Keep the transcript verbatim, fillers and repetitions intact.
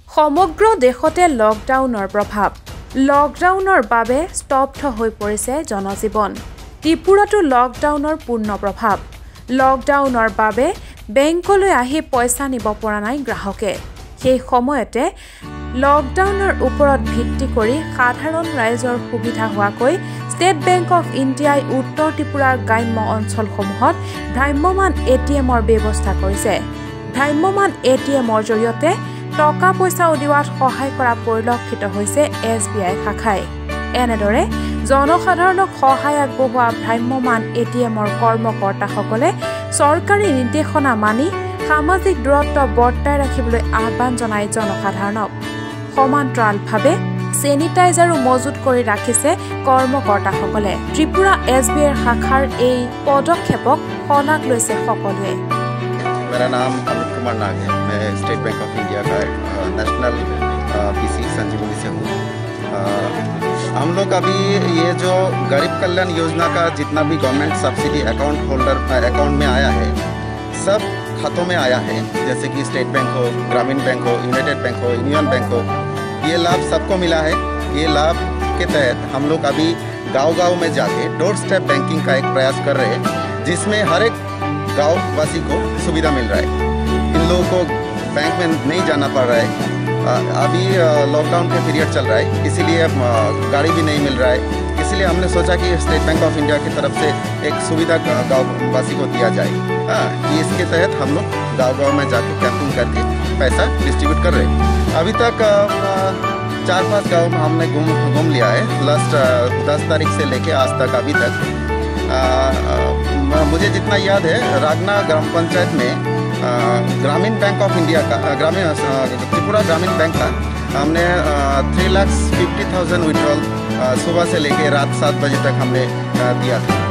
সমগ্ৰ দেশতে লকডাউনৰ প্ৰভাৱ লকডাউনৰ বাবে স্তব্ধ হৈ পৰিছে জনজীৱন ত্ৰিপুৰাটো লকডাউনৰ পূৰ্ণ প্ৰভাৱ লকডাউনৰ বাবে বেংকলৈ আহি পইচা নিব পৰা নাই গ্ৰাহকে সেই সময়তে লকডাউনৰ ওপৰত ভিত্তি কৰি সাধাৰণ ৰাইজৰ সুবিধা হোৱাকৈ ষ্টেট বেংক অফ ইণ্ডিয়াই উত্তৰ ত্ৰিপুৰাৰ গ্ৰাম্য অঞ্চলসমূহত ভ্ৰাম্যমান এটিএমৰ ব্যৱস্থা কৰিছে ভ্ৰাম্যমান এটিএমৰ জৰিয়তে টকা পইচা উলিওৱাত সহায় কৰা পৰিলক্ষিত হৈছে এছবিআই শাখাই এনেদৰে জনসাধাৰণক সহায় আগবঢ়োৱা ভ্ৰাম্যমান এটিএমৰ কৰ্মকৰ্তাসকলে চৰকাৰী নিৰ্দেশনা মানি সামাজিক দূৰত্ব বৰ্তাই ৰাখিবলৈ আহ্বান জনাই জনসাধাৰণক সমান্তৰালভাৱে চেনিটাইজাৰো মজুত কৰি ৰাখিছে কৰ্মকৰ্তাসকলে ত্ৰিপুৰা এছবিআইৰ শাখাৰ এই পদক্ষেপক শলাগ লৈছে সকলোৱে मेरा नाम अमित कुमार नाग है मैं स्टेट बैंक ऑफ इंडिया का नेशनल पीसी संजीवनी से हूँ हम लोग अभी ये जो गरीब कल्याण योजना का जितना भी government subsidy account holder account में आया है सब खातों में आया है जैसे कि स्टेट बैंक हो ग्रामीण बैंक हो यूनाइटेड बैंक हो यूनियन बैंक हो ये लाभ सबको मिला है ये लाभ के तहत हम लोग अभी गांव-गांव में जाके डोर स्टेप बैंकिंग का एक प्रयास कर रहे हैं जिसमें हर एक गाँव वासी को सुविधा मिल रहा है इन लोगों को बैंक में नहीं जाना पड़ रहा है अभी लॉकडाउन के पीरियड चल रहा है इसीलिए गाड़ी भी नहीं मिल रहा है इसलिए हमने सोचा कि स्टेट बैंक ऑफ इंडिया की तरफ से एक सुविधा गाँव वासी को दिया जाए हाँ कि इसके तहत हम लोग गाँव-गाँव में जाके कैंपिंग करके पैसा डिस्ट्रीब्यूट कर रहे हैं अभी तक चार पाँच गाँव में हमने घूम घूम लिया है लास्ट दस तारीख से लेके आज तक अभी तक आ, आ, मुझे जितना याद है रागना ग्राम पंचायत में ग्रामीण बैंक ऑफ इंडिया का ग्रामीण त्रिपुरा ग्रामीण बैंक का हमने three lakh fifty thousand withdrawal सुबह से लेके रात सात बजे तक हमने आ, दिया था